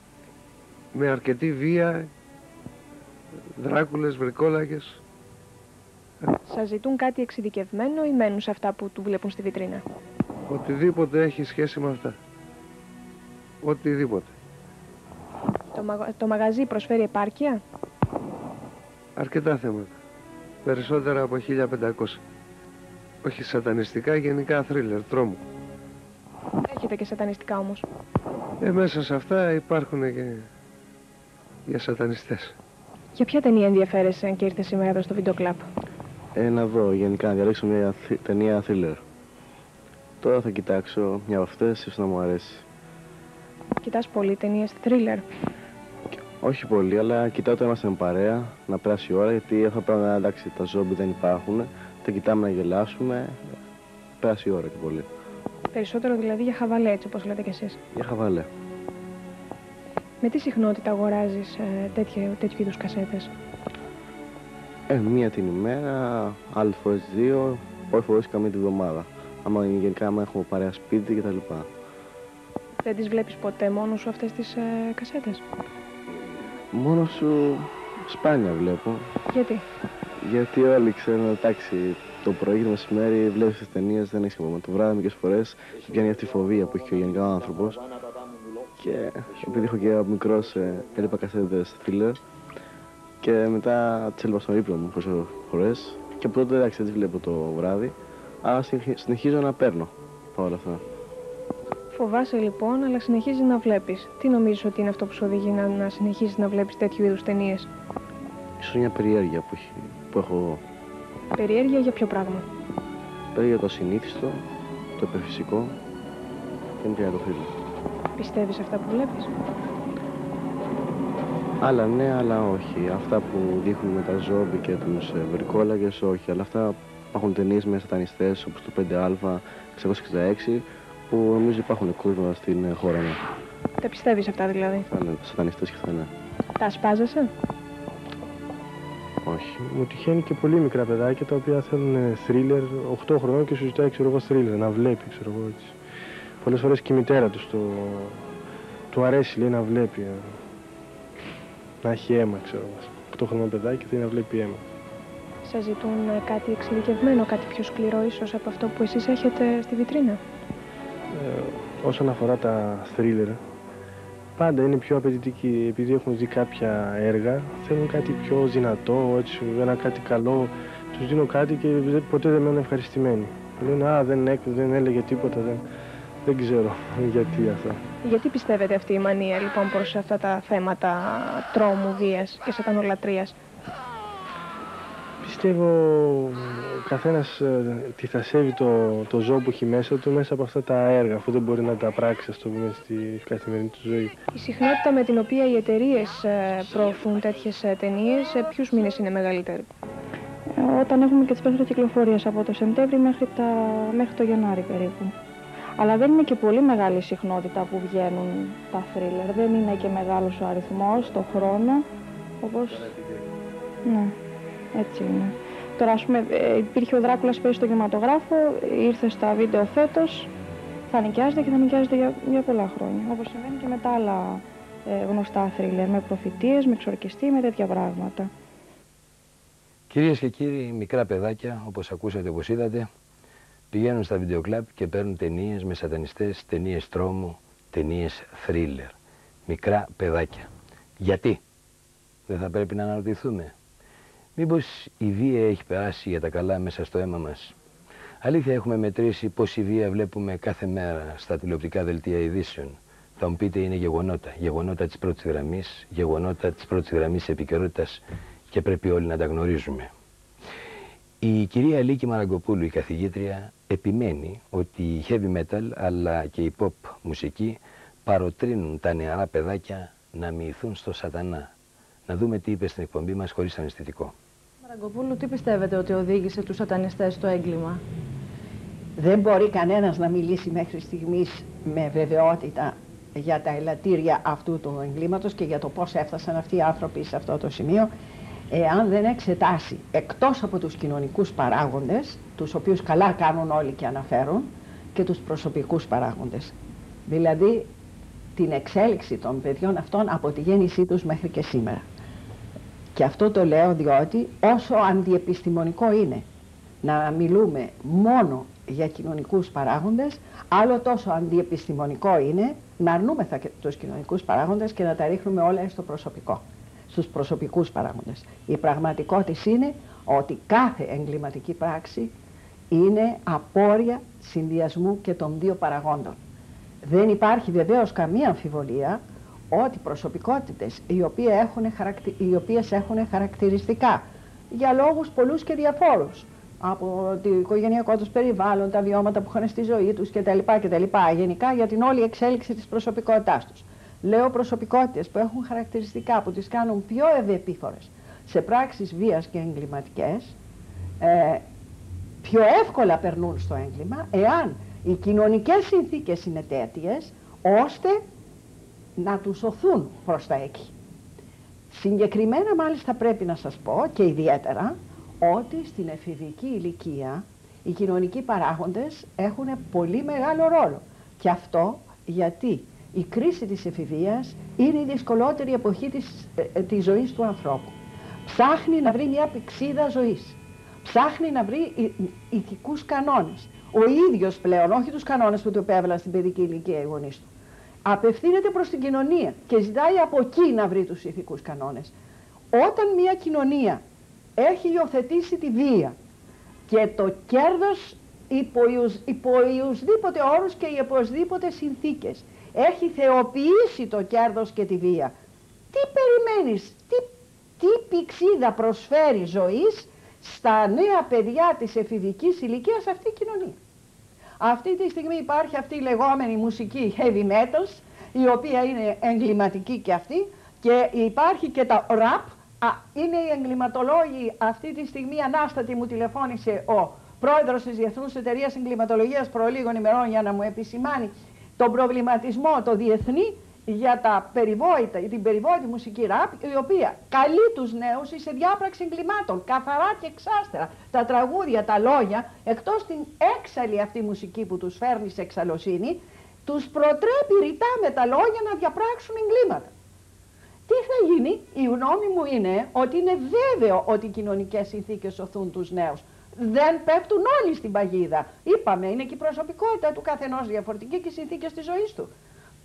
με αρκετή βία, δράκουλες, βρικόλακες. Σας ζητούν κάτι εξειδικευμένο ή μένουν σε αυτά που του βλέπουν στη βιτρίνα? Οτιδήποτε έχει σχέση με αυτά. Οτιδήποτε. Το, μαγα... το μαγαζί προσφέρει επάρκεια? Αρκετά θέματα. Περισσότερα από χίλια πεντακόσια. Όχι σατανιστικά, γενικά θρίλερ, τρόμο. Έχετε και σατανιστικά όμως? Ε, μέσα σε αυτά υπάρχουν και για σατανιστές. Για ποια ταινία ενδιαφέρεσαι και ήρθε σήμερα εδώ στο βίντεο κλαμπ? Ε, να δω, γενικά να διαλέξω μια ταινία θρίλερ. Τώρα θα κοιτάξω μια από αυτές, ίσως να μου αρέσει. Κοιτάς πολύ ταινίες θρίλερ? Όχι πολύ, αλλά κοιτάω όταν είμαστε με παρέα, να περάσει η ώρα, γιατί αυτά πράγματα, εντάξει, τα ζόμπι δεν υπάρχουν, τα κοιτάμε να γελάσουμε, περάσει η ώρα και πολύ. Περισσότερο δηλαδή για χαβαλέ, έτσι όπως λέτε κι εσείς? Για χαβαλέ. Με τι συχνότητα αγοράζεις ε, τέτοιο, τέτοιου είδους κασέτες? Ε, μία την ημέρα, άλλες φορές δύο, όχι φορές καμία τη βδομάδα. Άμα γενικά άμα έχουμε παρέα σπίτι και τα λοιπά. Δεν τις βλέπεις ποτέ μόνος σου αυτές τις ε, κασέτες? Μόνο σου σπάνια βλέπω. Γιατί? Γιατί όλοι ξέρουν, εντάξει, το πρωί και το μεσημέρι βλέπεις τις ταινίες, δεν έχεις ακόμα. Το βράδυ μερικές φορές βγαίνει αυτή η φοβία που έχει και ο γενικά ο άνθρωπος. Και επειδή έχω και από μικρός ε, έλειπα κασέτες θρίλερ και μετά τις έλειπα στον ύπνο μου πολλές φορές και από τότε εντάξει δεν τις βλέπω το βράδυ, αλλά συνεχίζω να παίρνω όλα αυτά. Φοβάσαι λοιπόν, αλλά συνεχίζεις να βλέπεις. Τι νομίζεις ότι είναι αυτό που σου οδηγεί να, να συνεχίζεις να βλέπεις τέτοιου είδους ταινίες? Ίσως μια περιέργεια που, έχει, που έχω εγώ. Περιέργεια για ποιο πράγμα? Περιέργεια το συνήθιστο, το υπερφυσικό και είναι το θρύλο. Πιστεύεις αυτά που βλέπεις? Άλλα ναι, αλλά όχι. Αυτά που δείχνουν με τα ζόμπι και τους ε, βρικόλακες, όχι. Αλλά αυτά υπάρχουν ταινίες με σατανιστές όπως το πέντε Α, εξακόσια εξήντα έξι, που νομίζω υπάρχουν κόσμο στην ε, χώρα μου. Τα πιστεύεις αυτά δηλαδή? Θα είναι σατανιστές και θα είναι. Τα σπάζεσαι? Όχι. Μου τυχαίνει και πολύ μικρά παιδάκια τα οποία θέλουν θρίλερ, οκτώ χρονών και σου ζητάει ξέρω εγώ θρίλερ, να βλέπει ξέρω εγώ έτσι. Πολλές φορές και η μητέρα του το... του αρέσει λέει να βλέπει, να έχει αίμα ξέρω εγώ. οκτώ χρονών παιδάκι θέλει να βλέπει αίμα. Σας ζητούν κάτι εξειδικευμένο, κάτι πιο σκληρό ίσως από αυτό που εσείς έχετε στη βιτρίνα? Ε, όσον αφορά τα θρίλερ, πάντα είναι πιο απαιτητικοί. Επειδή έχουν δει κάποια έργα, θέλουν κάτι πιο δυνατό, έτσι, ένα κάτι καλό. Τους δίνω κάτι και ποτέ δεν μένουν ευχαριστημένοι. Λένε, α, δεν, έ, δεν έλεγε τίποτα, δεν, δεν ξέρω γιατί αυτό. Γιατί πιστεύετε αυτή η μανία λοιπόν προς αυτά τα θέματα τρόμου, βίας και σατανολατρίας? Πιστεύω ο καθένας ε, τι θα σέβει το, το ζώο που έχει μέσα του μέσα από αυτά τα έργα, αφού δεν μπορεί να τα πράξει, ας το πούμε, στη καθημερινή του ζωή. Η συχνότητα με την οποία οι εταιρείες ε, προωθούν τέτοιες ε, ταινίες, σε ποιους μήνες είναι μεγαλύτερη? Ε, όταν έχουμε και τις περισσότερες κυκλοφορίες από το Σεπτέμβρη μέχρι, τα, μέχρι το Γενάρη περίπου. Αλλά δεν είναι και πολύ μεγάλη η συχνότητα που βγαίνουν τα θρίλερ. Δεν είναι και μεγάλος ο αριθμός, το χρόνο, όπως... Ναι, έτσι είναι. Τώρα, ας πούμε, υπήρχε ο Δράκουλας πέρυσι στο κινηματογράφο, ήρθε στα βίντεο φέτος, θα νοικιάζεται και θα νοικιάζεται για, για πολλά χρόνια. Όπως συμβαίνει και με τα άλλα ε, γνωστά θρίλερ, με προφητείες, με εξορκιστή, με τέτοια πράγματα. Κυρίες και κύριοι, μικρά παιδάκια, όπως ακούσατε, όπως είδατε, πηγαίνουν στα βιντεοκλάπ και παίρνουν ταινίες με σατανιστές, ταινίες τρόμου, ταινίες θρίλερ. Μικρά παιδάκια. Γιατί? Δεν θα πρέπει να αναρωτηθούμε? Μήπως η βία έχει περάσει για τα καλά μέσα στο αίμα μας? Αλήθεια, έχουμε μετρήσει πόση βία βλέπουμε κάθε μέρα στα τηλεοπτικά δελτία ειδήσεων. Θα μου πείτε, είναι γεγονότα. Γεγονότα της πρώτης γραμμής, γεγονότα της πρώτης γραμμής επικαιρότητας και πρέπει όλοι να τα γνωρίζουμε. Η κυρία Λίκη Μαραγκοπούλου, η καθηγήτρια, επιμένει ότι η heavy metal αλλά και η pop μουσική παροτρύνουν τα νεαρά παιδάκια να μοιηθούν στο σατανά. Να δούμε τι είπε στην εκπομπή μας χωρίς αναισθητικό. Μαραγκοπούλου, τι πιστεύετε ότι οδήγησε τους σατανιστές στο έγκλημα? Δεν μπορεί κανένας να μιλήσει μέχρι στιγμής με βεβαιότητα για τα ελαττήρια αυτού του εγκλήματος και για το πώς έφτασαν αυτοί οι άνθρωποι σε αυτό το σημείο, εάν δεν εξετάσει εκτός από τους κοινωνικούς παράγοντες, τους οποίους καλά κάνουν όλοι και αναφέρουν, και τους προσωπικούς παράγοντες. Δηλαδή την εξέλιξη των παιδιών αυτών από τη γέννησή τους μέχρι και σήμερα. Και αυτό το λέω διότι όσο αντιεπιστημονικό είναι να μιλούμε μόνο για κοινωνικούς παράγοντες, άλλο τόσο αντιεπιστημονικό είναι να αρνούμεθα τους κοινωνικούς παράγοντες και να τα ρίχνουμε όλα στο προσωπικό, στους προσωπικούς παράγοντες. Η πραγματικότητα είναι ότι κάθε εγκληματική πράξη είναι απόρρια συνδυασμού και των δύο παραγόντων. Δεν υπάρχει βεβαίως καμία αμφιβολία ότι προσωπικότητες οι οποίες έχουν, χαρακτη... οι οποίες έχουν χαρακτηριστικά για λόγους πολλούς και διαφόρους, από το οικογενειακό τους περιβάλλον, τα βιώματα που είχαν στη ζωή τους κτλ. κτλ. Γενικά για την όλη εξέλιξη της προσωπικότητάς τους. Λέω προσωπικότητες που έχουν χαρακτηριστικά που τις κάνουν πιο ευεπίφορες σε πράξεις βίας και εγκληματικές, ε, πιο εύκολα περνούν στο έγκλημα εάν οι κοινωνικές συνθήκες είναι τέτοιες ώστε να τους σωθούν προς τα εκεί. Συγκεκριμένα μάλιστα πρέπει να σας πω και ιδιαίτερα ότι στην εφηβική ηλικία οι κοινωνικοί παράγοντες έχουν πολύ μεγάλο ρόλο. Και αυτό γιατί η κρίση της εφηβείας είναι η δυσκολότερη εποχή της, ε, της ζωής του ανθρώπου. Ψάχνει να βρει μια πηξίδα ζωής. Ψάχνει να βρει ηθικούς κανόνες. Ο ίδιος πλέον, όχι τους κανόνες που του επέβαλαν στην παιδική ηλικία οι γονείς του. Απευθύνεται προς την κοινωνία και ζητάει από εκεί να βρει τους ηθικούς κανόνες. Όταν μια κοινωνία έχει υιοθετήσει τη βία και το κέρδος υπό, υπό οποιουσδήποτε όρους και υπό οποιασδήποτε συνθήκες έχει θεοποιήσει το κέρδος και τη βία, τι περιμένεις, τι, τι πηξίδα προσφέρει ζωής στα νέα παιδιά της εφηβικής ηλικίας αυτή η κοινωνία? Αυτή τη στιγμή υπάρχει αυτή η λεγόμενη μουσική heavy metals, η οποία είναι εγκληματική και αυτή, και υπάρχει και τα rap. Α, είναι οι εγκληματολόγοι. Αυτή τη στιγμή ανάστατη μου τηλεφώνησε ο πρόεδρος της Διεθνούς Εταιρείας Εγκληματολογίας προ λίγων ημερών για να μου επισημάνει τον προβληματισμό το διεθνή για τα περιβόητα, την περιβόητη μουσική ραπ, η οποία καλεί τους νέους σε διάπραξη εγκλημάτων, καθαρά και εξάστερα. Τα τραγούδια, τα λόγια, εκτός την έξαλλη αυτή μουσική που τους φέρνει σε εξαλωσύνη, τους προτρέπει ρητά με τα λόγια να διαπράξουν εγκλήματα. Τι θα γίνει? Η γνώμη μου είναι ότι είναι βέβαιο ότι οι κοινωνικές συνθήκες σωθούν τους νέους. Δεν πέφτουν όλοι στην παγίδα. Είπαμε, είναι και η προσωπικότητα του καθενός διαφορετική και οι συνθήκες της ζωής του.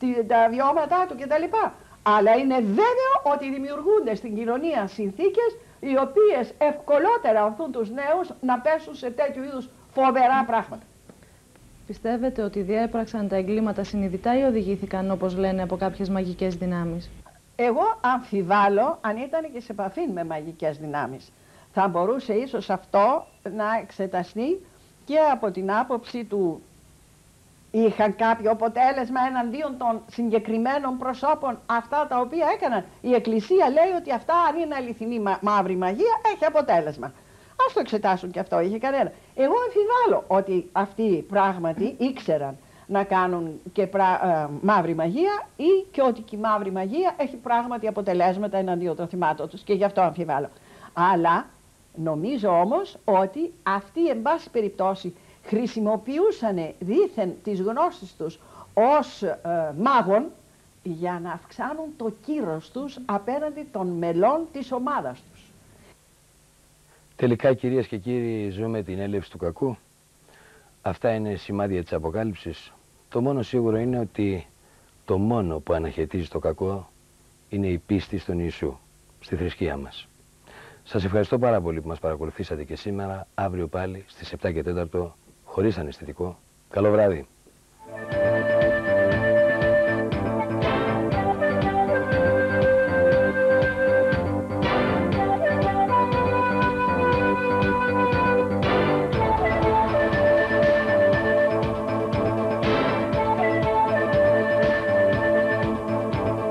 τα βιώματά του κτλ. Αλλά είναι βέβαιο ότι δημιουργούνται στην κοινωνία συνθήκες οι οποίες ευκολότερα οθούν τους νέους να πέσουν σε τέτοιου είδους φοβερά πράγματα. Πιστεύετε ότι διέπραξαν τα εγκλήματα συνειδητά ή οδηγήθηκαν, όπως λένε, από κάποιες μαγικές δυνάμεις? Εγώ αμφιβάλλω αν ήταν και σε επαφή με μαγικές δυνάμεις. Θα μπορούσε ίσως αυτό να εξεταστεί και από την άποψη του είχαν κάποιο αποτέλεσμα εναντίον των συγκεκριμένων προσώπων αυτά τα οποία έκαναν. Η Εκκλησία λέει ότι αυτά, αν είναι αληθινή μα μαύρη μαγεία, έχει αποτέλεσμα. Ας το εξετάσουν και αυτό, είχε κανένα. Εγώ αμφιβάλλω ότι αυτοί πράγματι ήξεραν να κάνουν και πρα, ε, μαύρη μαγεία ή και ότι και η μαύρη μαγεία έχει πράγματι αποτελέσματα εναντίον των θυμάτων τους και γι' αυτό αμφιβάλλω. Αλλά νομίζω όμως ότι αυτοί εν πάση περιπτώσει χρησιμοποιούσαν δήθεν τις γνώσεις τους ως ε, μάγων για να αυξάνουν το κύρος τους απέναντι των μελών της ομάδας τους. Τελικά, κυρίες και κύριοι, ζούμε την έλευση του κακού. Αυτά είναι σημάδια της Αποκάλυψης. Το μόνο σίγουρο είναι ότι το μόνο που αναχαιτίζει το κακό είναι η πίστη στον Ιησού, στη θρησκεία μας. Σας ευχαριστώ πάρα πολύ που μας παρακολουθήσατε και σήμερα. Αύριο πάλι στις επτά και τέσσερα, χωρίς αναισθητικό. Καλό βράδυ.